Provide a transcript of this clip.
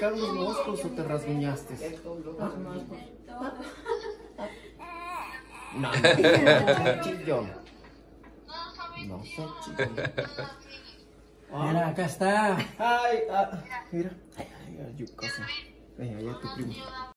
picaron los moscos o te rasguñaste? No, no, chillón. No, chillón. Mira, acá está. Ay, mira. Ay, ay, ay, cosa. Ay, ay, tu primo.